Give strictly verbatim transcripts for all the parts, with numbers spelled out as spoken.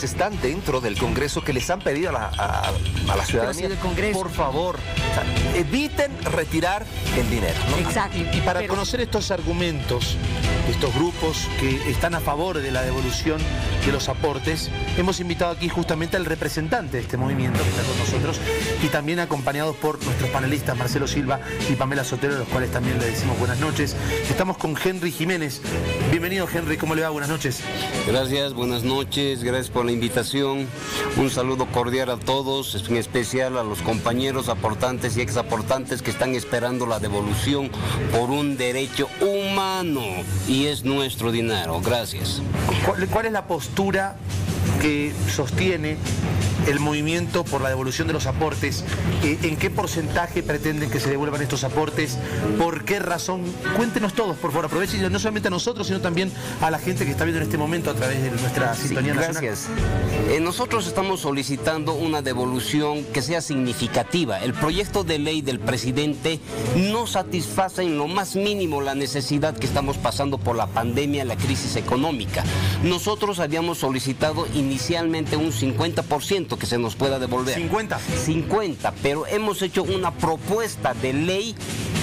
quienes están dentro del Congreso que les han pedido a la, a, a la ciudadanía, del Congreso. por favor, o sea, eviten retirar el dinero, ¿no? Exacto. Y, y para Pero... conocer estos argumentos de estos grupos que están a favor de la devolución de los aportes, hemos invitado aquí justamente al representante de este movimiento que está con nosotros y también acompañados por nuestros panelistas Marcelo Silva y Pamela Sotelo, a los cuales también le decimos buenas noches. Estamos con Henry Jiménez. Bienvenido, Henry, ¿cómo le va? Buenas noches. Gracias, buenas noches, gracias por la invitación. Un saludo cordial a todos, en especial a los compañeros aportantes y exaportantes que están esperando la devolución por un derecho humano y es nuestro dinero. Gracias. ¿Cuál, cuál es la postura que sostiene el movimiento por la devolución de los aportes? ¿En qué porcentaje pretenden que se devuelvan estos aportes? ¿Por qué razón? Cuéntenos todos, por favor. Aprovechen no solamente a nosotros, sino también a la gente que está viendo en este momento a través de nuestra sintonía sí, nacional. Gracias. Eh, nosotros estamos solicitando una devolución que sea significativa. El proyecto de ley del presidente no satisface en lo más mínimo la necesidad que estamos pasando por la pandemia, la crisis económica. Nosotros habíamos solicitado inicialmente un cincuenta por ciento que se nos pueda devolver. ¿cincuenta? cincuenta, pero hemos hecho una propuesta de ley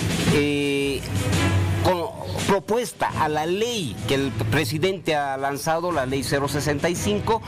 eh, con propuesta a la ley que el presidente ha lanzado, la ley cero sesenta y cinco,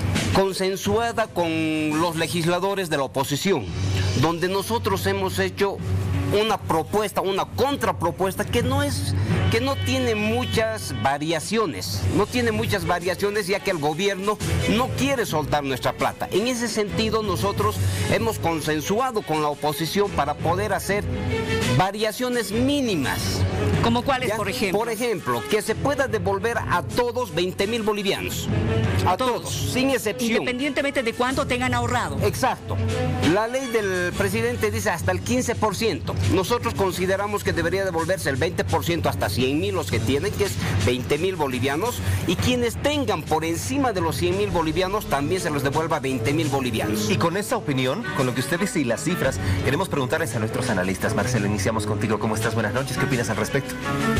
consensuada con los legisladores de la oposición, donde nosotros hemos hecho una propuesta, una contrapropuesta que no es, que no tiene muchas variaciones, no tiene muchas variaciones ya que el gobierno no quiere soltar nuestra plata. En ese sentido nosotros hemos consensuado con la oposición para poder hacer variaciones mínimas. ¿Como cuáles, ¿Ya? por ejemplo? Por ejemplo, que se pueda devolver a todos veinte mil bolivianos. A todos, todos, sin excepción. Independientemente de cuánto tengan ahorrado. Exacto. La ley del presidente dice hasta el quince por ciento. Nosotros consideramos que debería devolverse el veinte por ciento hasta cien mil los que tienen, que es veinte mil bolivianos. Y quienes tengan por encima de los cien mil bolivianos, también se los devuelva veinte mil bolivianos. Y con esa opinión, con lo que usted dice y las cifras, queremos preguntarles a nuestros analistas. Marcelo, iniciamos contigo. ¿Cómo estás? Buenas noches. ¿Qué opinas al respecto?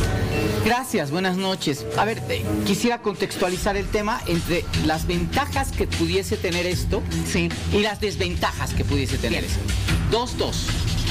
Gracias, buenas noches. A ver, eh, quisiera contextualizar el tema entre las ventajas que pudiese tener esto sí. y las desventajas que pudiese tener bien. esto. Dos, dos.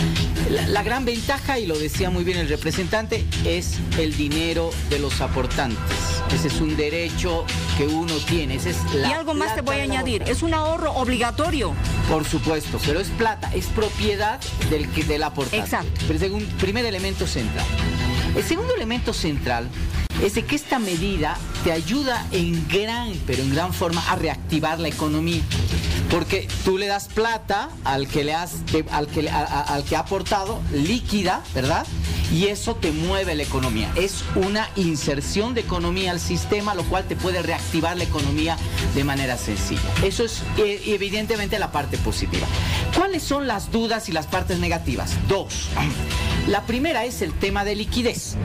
La, la gran ventaja, y lo decía muy bien el representante, es el dinero de los aportantes. Ese es un derecho que uno tiene. Ese es la y algo más te voy a añadir, aportante. es un ahorro obligatorio. Por supuesto, pero es plata, es propiedad del, del aportante. Exacto. Pero es un primer elemento central. El segundo elemento central es de que esta medida te ayuda en gran, pero en gran forma a reactivar la economía. Porque tú le das plata al que le has, al que, a, a, al que ha aportado, líquida, ¿verdad? Y eso te mueve la economía. Es una inserción de economía al sistema, lo cual te puede reactivar la economía de manera sencilla. Eso es eh, evidentemente la parte positiva. ¿Cuáles son las dudas y las partes negativas? Dos. La primera es el tema de liquidez.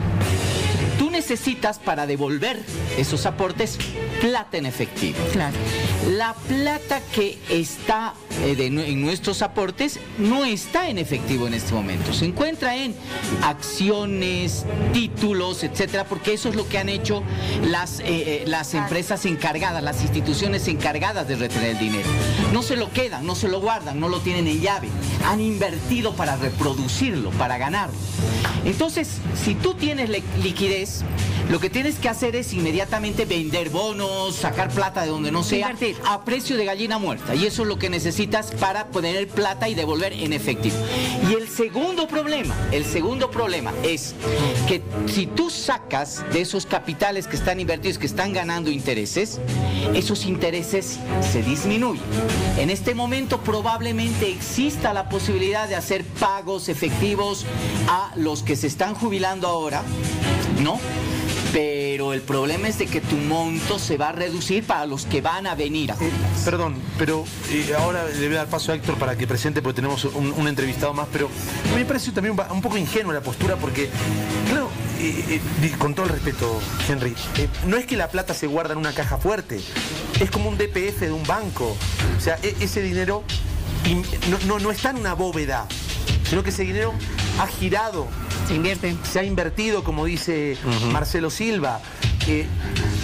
Tú necesitas para devolver esos aportes plata en efectivo. Claro. La plata que está eh, de, en nuestros aportes no está en efectivo en este momento. Se encuentra en acciones, títulos, etcétera, porque eso es lo que han hecho las, eh, las empresas encargadas, las instituciones encargadas de retener el dinero. No se lo quedan, no se lo guardan, no lo tienen en llave. Han invertido para reproducirlo, para ganarlo. Entonces, si tú tienes liquidez, lo que tienes que hacer es inmediatamente vender bonos, sacar plata de donde no sea, invertir a precio de gallina muerta. Y eso es lo que necesitas para poner plata y devolver en efectivo. Y el segundo problema, el segundo problema es que si tú sacas de esos capitales que están invertidos, que están ganando intereses, esos intereses se disminuyen. En este momento probablemente exista la posibilidad de hacer pagos efectivos a los que se están jubilando ahora, ¿no? Pero el problema es de que tu monto se va a reducir para los que van a venir a jubilarse. Eh, perdón, pero eh, ahora le voy a dar paso a Héctor para que presente, porque tenemos un, un entrevistado más, pero a mí me parece también un, un poco ingenua la postura, porque, claro, eh, eh, con todo el respeto, Henry, eh, no es que la plata se guarda en una caja fuerte, es como un D P F de un banco. O sea, e ese dinero no, no, no está en una bóveda, sino que ese dinero ha girado. Se invierte. Se ha invertido, como dice uh-huh. Marcelo Silva. Eh,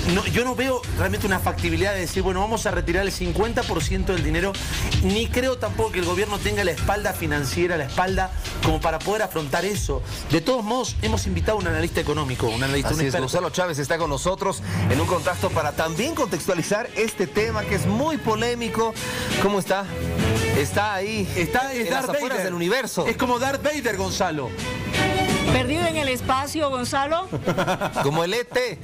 no, yo no veo realmente una factibilidad de decir, bueno, vamos a retirar el cincuenta por ciento del dinero, ni creo tampoco que el gobierno tenga la espalda financiera, la espalda como para poder afrontar eso. De todos modos, hemos invitado a un analista económico, un analista, Así un es, experto. Gonzalo Chávez está con nosotros en un contacto para también contextualizar este tema que es muy polémico. ¿Cómo está? Está ahí, Está es en Darth las afueras Vader. del universo. Es como Darth Vader, Gonzalo. ¿Perdido en el espacio, Gonzalo? Como el E T.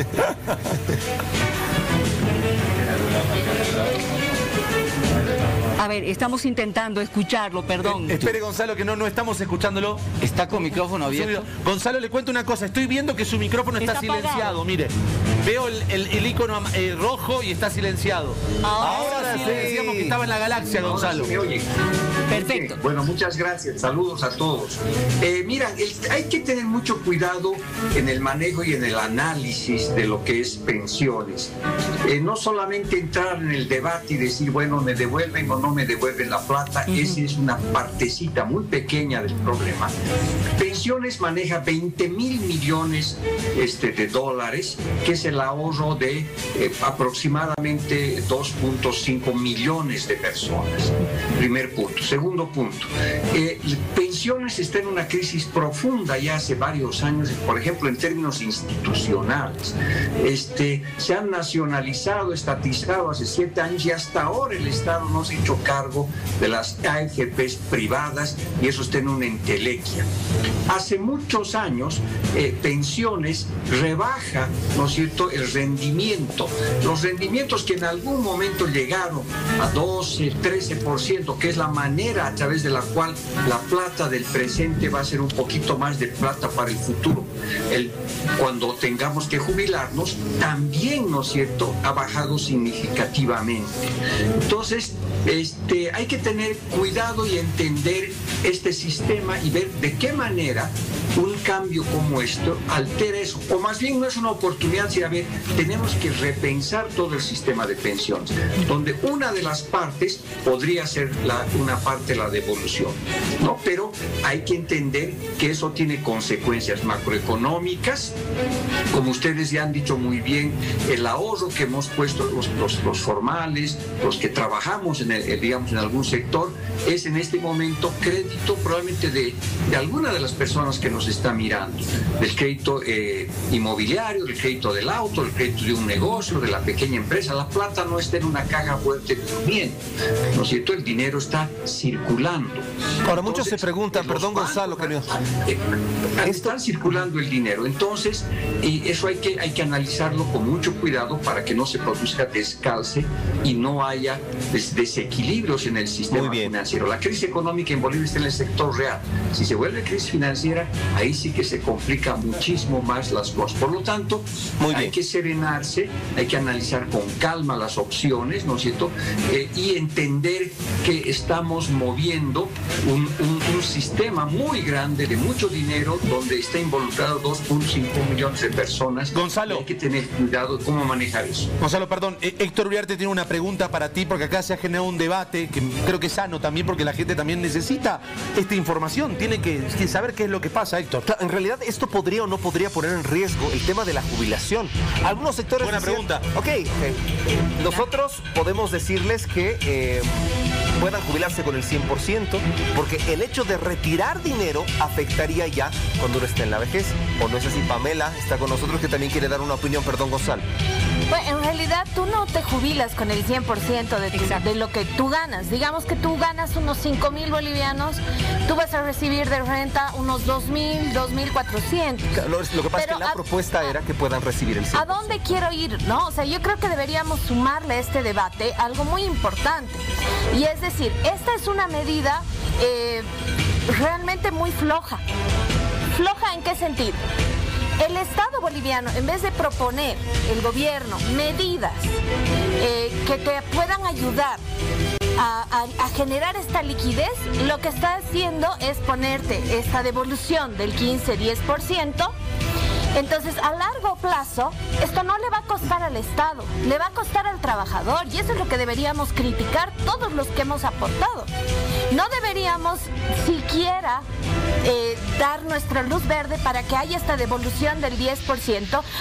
A ver, estamos intentando escucharlo, perdón. Eh, espere, Gonzalo, que no, no estamos escuchándolo. ¿Está con micrófono abierto? Gonzalo, le cuento una cosa. Estoy viendo que su micrófono está, Está silenciado. apagado. Mire, veo el, el, el icono eh, rojo y está silenciado. Ahora sí, sí. le decíamos que estaba en la galaxia, Gonzalo. ¿Me oye? Perfecto. Sí, bueno, muchas gracias. Saludos a todos. Eh, mira, el- hay que tener mucho cuidado en el manejo y en el análisis de lo que es pensiones. Eh, no solamente entrar en el debate y decir, bueno, me devuelven o no me devuelven la plata. Esa es una partecita muy pequeña del problema. Pensiones maneja veinte mil millones este, de dólares, que es el ahorro de eh, aproximadamente dos punto cinco millones de personas. Primer punto. Segundo punto. Eh, pensiones está en una crisis profunda ya hace varios años, por ejemplo, en términos institucionales. Este, se han nacionalizado, estatizado hace siete años y hasta ahora el Estado no se ha hecho cargo de las A F Pes privadas y eso está en una entelequia. Hace muchos años, eh, pensiones rebaja, ¿no es cierto?, el rendimiento. Los rendimientos que en algún momento llegaron a doce, trece por ciento, que es la manera a través de la cual la plata del presente va a ser un poquito más de plata para el futuro. El, cuando tengamos que jubilarnos, también, ¿no es cierto?, ha bajado significativamente. Entonces, este, hay que tener cuidado y entender este sistema y ver de qué manera un cambio como esto altera eso, o más bien no es una oportunidad, sino a ver, tenemos que repensar todo el sistema de pensiones, donde una de las partes podría ser la, una parte la devolución, ¿no? Pero hay que entender que eso tiene consecuencias macroeconómicas, como ustedes ya han dicho muy bien, el ahorro que hemos puesto los, los, los formales, los que trabajamos en el, digamos, en algún sector, es en este momento crédito probablemente de, de alguna de las personas que nos está mirando, del crédito eh, inmobiliario, del crédito del auto, del crédito de un negocio, de la pequeña empresa. La plata no está en una caja fuerte durmiendo, ¿no es cierto? El dinero está circulando. Ahora, muchos se preguntan, los perdón, bancos, Gonzalo, querido. eh, están circulando el dinero. Entonces, y eso hay que, hay que analizarlo con mucho cuidado para que no se produzca descalce y no haya des desequilibrios en el sistema financiero. La crisis económica en Bolivia está en el sector real. Si se vuelve crisis financiera, ahí sí que se complica muchísimo más las cosas. Por lo tanto, Muy hay bien. que serenarse, hay que analizar con calma las opciones, ¿no es cierto? Eh, y entender que estamos moviendo un, un, un sistema muy grande de mucho dinero donde está involucrado dos punto cinco millones de personas. Gonzalo. Y hay que tener cuidado de cómo manejar eso. Gonzalo, perdón, eh, Héctor Uriarte tiene una pregunta para ti, porque acá se ha generado un debate que creo que es sano también, porque la gente también necesita esta información, tiene que, que saber qué es lo que pasa, Héctor. En realidad, esto podría o no podría poner en riesgo el tema de la jubilación. Algunos sectores... Buena decían, pregunta. Ok, ok. Nosotros podemos decirles que eh, puedan jubilarse con el cien por ciento, porque el hecho de retirar dinero afectaría ya cuando uno esté en la vejez. ¿O no es así? Pamela está con nosotros, que también quiere dar una opinión. Perdón, Gonzalo. Bueno, en realidad tú no te jubilas con el cien por ciento de, tu- de lo que tú ganas. Digamos que tú ganas unos cinco mil bolivianos, tú vas a recibir de renta unos dos mil, dos mil cuatrocientos. Lo, lo que pasa Pero es que la a- propuesta era que puedan recibir el cien ¿A por ciento. dónde quiero ir? ¿No? O sea, yo creo que deberíamos sumarle a este debate algo muy importante. Y es decir, esta es una medida eh, realmente muy floja. ¿Floja en qué sentido? El Estado boliviano, en vez de proponer el gobierno medidas eh, que te puedan ayudar a, a- a generar esta liquidez, lo que está haciendo es ponerte esta devolución del quince a diez por ciento. Entonces, a largo plazo, esto no le va a costar al Estado, le va a costar al trabajador, y eso es lo que deberíamos criticar todos los que hemos aportado. No deberíamos siquiera eh, dar nuestra luz verde para que haya esta devolución del diez por ciento, porque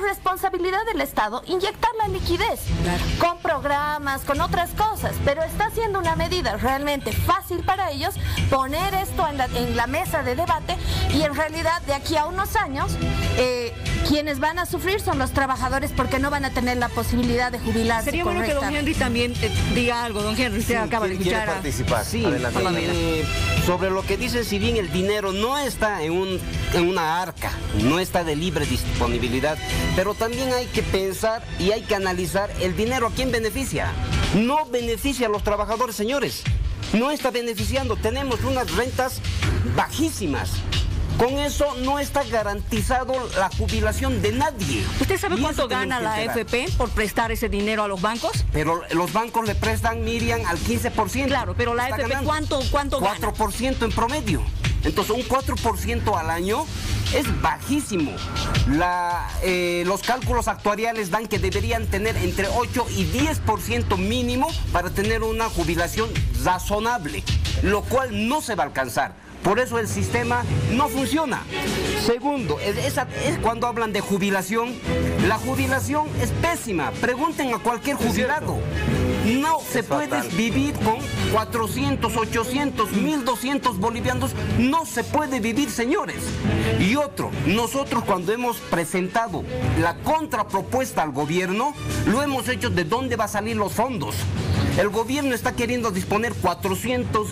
responsabilidad del Estado inyectar la liquidez con programas, con otras cosas, pero está siendo una medida realmente fácil para ellos poner esto en la, en la mesa de debate, y en realidad de aquí a unos años eh, quienes van a sufrir son los trabajadores, porque no van a tener la posibilidad de jubilarse. Sería bueno que don Henry también eh, diga algo. Don Henry, usted Sí, acaba de quiere- quiere escuchar a... participar. Sí, Adelante. eh, sobre lo que dice, si bien el dinero no está en, un, en una arca, no está de libre disponibilidad, pero también hay que pensar y hay que analizar el dinero a quién beneficia. No beneficia a los trabajadores, señores. No está beneficiando. Tenemos unas rentas bajísimas. Con eso no está garantizado la jubilación de nadie. ¿Usted sabe Y cuánto eso tenemos gana que la enterar. F P por prestar ese dinero a los bancos? Pero los bancos le prestan, Miriam, al quince por ciento. Claro, pero la Está F P, ganando. ¿cuánto, cuánto gana? cuatro por ciento en promedio. Entonces, un cuatro por ciento al año es bajísimo. La, eh, los cálculos actuariales dan que deberían tener entre ocho y diez por ciento mínimo para tener una jubilación razonable, lo cual no se va a alcanzar. Por eso el sistema no funciona. Segundo, es, esa- es cuando hablan de jubilación, la jubilación es pésima. Pregunten a cualquier jubilado. No se puede fatal. vivir con cuatrocientos, ochocientos, mil doscientos bolivianos. No se puede vivir, señores. Y otro, nosotros cuando hemos presentado la contrapropuesta al gobierno, lo hemos hecho de dónde va a salir los fondos. El gobierno está queriendo disponer cuatrocientos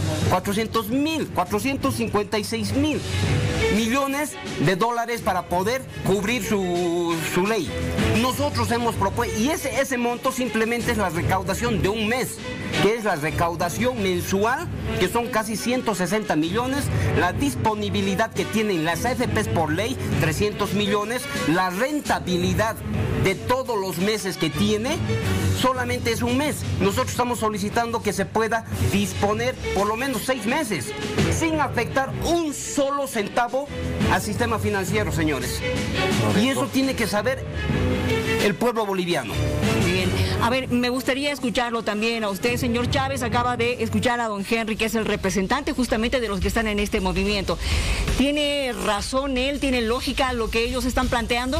mil, cuatrocientos cincuenta y seis mil millones de dólares para poder cubrir su, su ley. Nosotros hemos propuesto, y ese, ese monto simplemente es la recaudación de un mes, que es la recaudación mensual, que son casi ciento sesenta millones, la disponibilidad que tienen las A F Pes por ley, trescientos millones, la rentabilidad de todos los meses que tiene, solamente es un mes. Nosotros estamos solicitando que se pueda disponer por lo menos seis meses, sin afectar un solo centavo al sistema financiero, señores. Y eso tiene que saber el pueblo boliviano. Bien. A ver, me gustaría escucharlo también a usted, señor Chávez. Acaba de escuchar a don Henry, que es el representante justamente de los que están en este movimiento. ¿Tiene razón él? ¿Tiene lógica lo que ellos están planteando?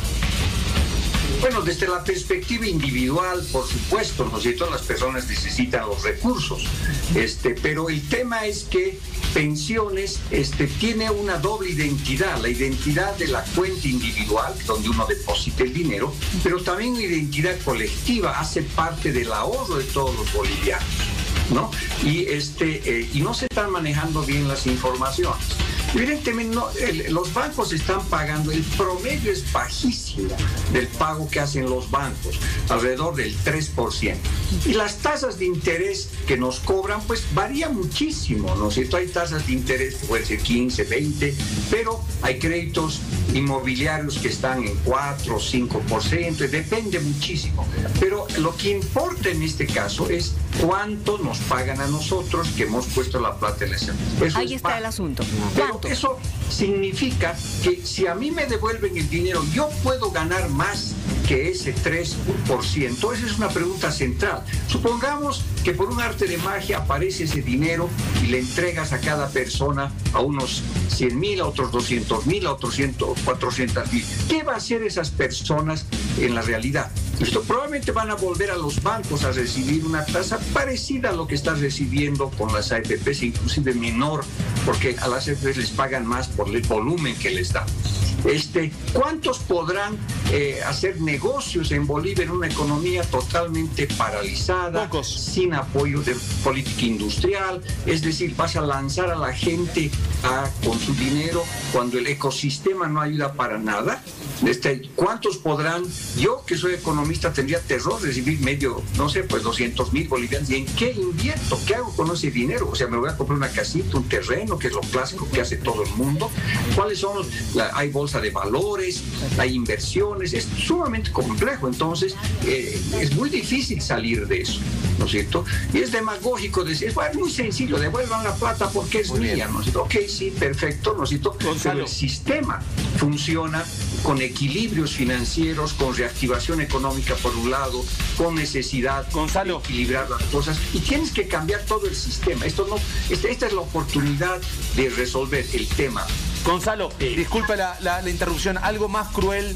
Bueno, desde la perspectiva individual, por supuesto, ¿no es cierto? Las personas necesitan los recursos, este, pero el tema es que pensiones este, tiene una doble identidad, la identidad de la cuenta individual, donde uno deposita el dinero, pero también una identidad colectiva, hace parte del ahorro de todos los bolivianos, ¿no? Y, este, eh, y no se están manejando bien las informaciones. Evidentemente, no, el, los bancos están pagando, el promedio es bajísimo del pago que hacen los bancos, alrededor del tres por ciento. Y las tasas de interés que nos cobran, pues varía muchísimo, ¿no es cierto? Hay tasas de interés que pueden ser quince, veinte, pero hay créditos inmobiliarios que están en cuatro o cinco por ciento, depende muchísimo. Pero lo que importa en este caso es cuánto nos pagan a nosotros que hemos puesto la plata en la S A P. Ahí está el asunto. Pero eso significa que si a mí me devuelven el dinero, yo puedo ganar más que ese tres por ciento. Esa es una pregunta central. Supongamos que por un arte de magia aparece ese dinero y le entregas a cada persona a unos cien mil, a otros doscientos mil, a otros cuatrocientos mil. ¿Qué va a hacer esas personas en la realidad? Esto probablemente van a volver a los bancos a recibir una tasa parecida a lo que están recibiendo con las A F Pes, inclusive menor, porque a las A F Pes les pagan más por el volumen que les dan. Este, ¿cuántos podrán eh, hacer negocios en Bolivia en una economía totalmente paralizada, Pocos. sin apoyo de política industrial? Es decir, vas a lanzar a la gente a, con su dinero cuando el ecosistema no ayuda para nada. Este, ¿cuántos podrán? Yo, que soy economista, tendría terror recibir medio, no sé, pues doscientos mil bolivianos. ¿Y en qué invierto? ¿Qué hago con ese dinero? O sea, me voy a comprar una casita, un terreno, que es lo clásico que hace todo el mundo. ¿Cuáles son los? La, hay bolsa de valores, hay inversiones, es sumamente complejo. Entonces, eh, es muy difícil salir de eso, ¿no es cierto? Y es demagógico decir, bueno, es muy sencillo, devuelvan la plata porque es mía, ¿no es cierto? Ok, sí, perfecto, ¿no es cierto? Pero el sistema funciona con equilibrios financieros, con reactivación económica por un lado, con necesidad Gonzalo. de equilibrar las cosas, y tienes que cambiar todo el sistema. Esto no, este, esta es la oportunidad de resolver el tema. Gonzalo, Sí. disculpa la, la- la interrupción, algo más cruel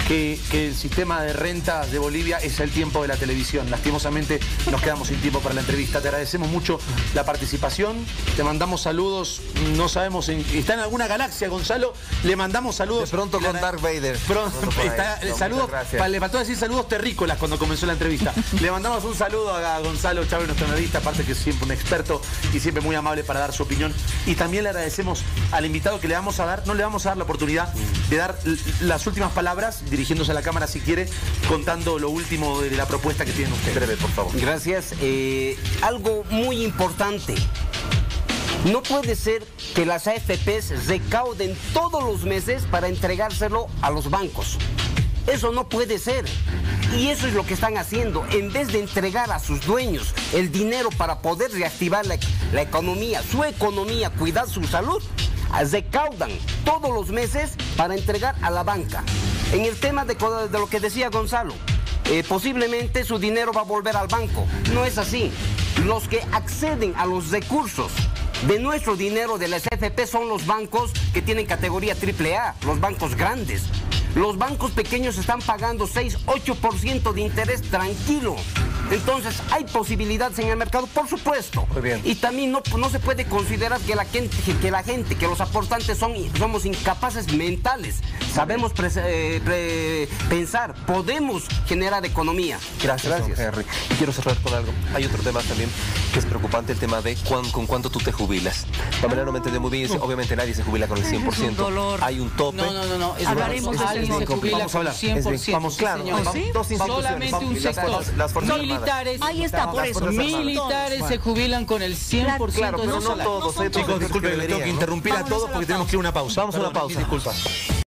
que, que el sistema de rentas de Bolivia es el tiempo de la televisión. Lastimosamente nos quedamos sin tiempo para la entrevista. Te agradecemos mucho la participación, te mandamos saludos, no sabemos, en, está en alguna galaxia, Gonzalo, le mandamos saludos. De pronto con Darth Vader. Pronto, Pronto está, no, saludos, gracias. le faltó decir saludos terrícolas cuando comenzó la entrevista. Le mandamos un saludo a Gonzalo Chávez, nuestro analista, aparte que es siempre un experto y siempre muy amable para dar su opinión. Y también le agradecemos al invitado que le vamos a dar, no le vamos a dar la oportunidad de dar las últimas palabras, dirigiéndose a la cámara si quiere, contando lo último de la propuesta que tienen ustedes. Breve, por favor. Gracias. Eh, algo muy importante. No puede ser que las A F Pes recauden todos los meses para entregárselo a los bancos. Eso no puede ser. Y eso es lo que están haciendo. En vez de entregar a sus dueños el dinero para poder reactivar la, la economía, su economía, cuidar su salud, recaudan todos los meses para entregar a la banca. En el tema de, de lo que decía Gonzalo, eh, posiblemente su dinero va a volver al banco. No es así. Los que acceden a los recursos de nuestro dinero de las A F P son los bancos que tienen categoría triple A, los bancos grandes. Los bancos pequeños están pagando seis, ocho por ciento de interés tranquilo. Entonces, ¿hay posibilidades en el mercado? Por supuesto. Muy bien. Y también no, no se puede considerar que la gente, que la gente, que los aportantes son, somos incapaces mentales. Sabemos pre, eh, pre, pensar, podemos generar economía. Gracias, Gracias. don Henry. Y quiero cerrar con algo. Hay otro tema también que es preocupante, el tema de cuán, con cuánto tú te jubilas. Pamela no me entendió muy bien, dice, obviamente nadie se jubila con el cien por ciento. Es un dolor. Hay un tope. No, no, no, no. Es Hablaremos verdad. de Alguien ese se tema. jubila Vamos a con hablar. cien por Es ciento. bien, vamos, sí, claro, señor. vamos, dos instituciones, Solamente vamos, un las sector. fuerzas- las Fuerzas Armadas. Militares. Ahí está, por Las eso. Fuerzas Armadas. Militares se jubilan con el cien por ciento Claro, pero de no su salario. todos. no son hay Chicos, otros disculpen, que le tengo que deberían, ¿no? interrumpir a Vámonos todos a la porque tenemos que ir a una pausa. Vamos a una Perdón, pausa. Disculpa.